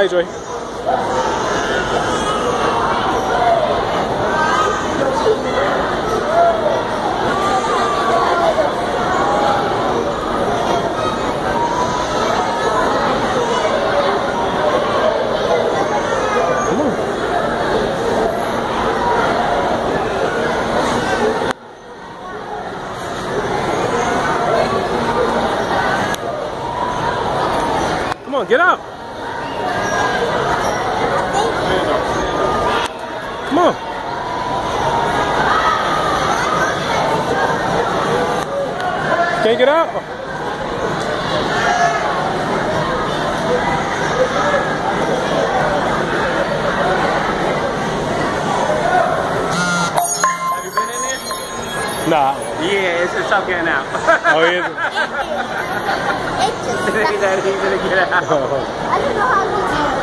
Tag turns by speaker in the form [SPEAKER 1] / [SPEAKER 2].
[SPEAKER 1] Bye, Joy. Come on, get out. Come on. Can't get out?
[SPEAKER 2] Have you been in there?
[SPEAKER 1] Nah.
[SPEAKER 2] Yeah, it's just okay now.
[SPEAKER 1] Oh, is it?
[SPEAKER 2] That he's gonna get out.
[SPEAKER 3] I don't know how to do it.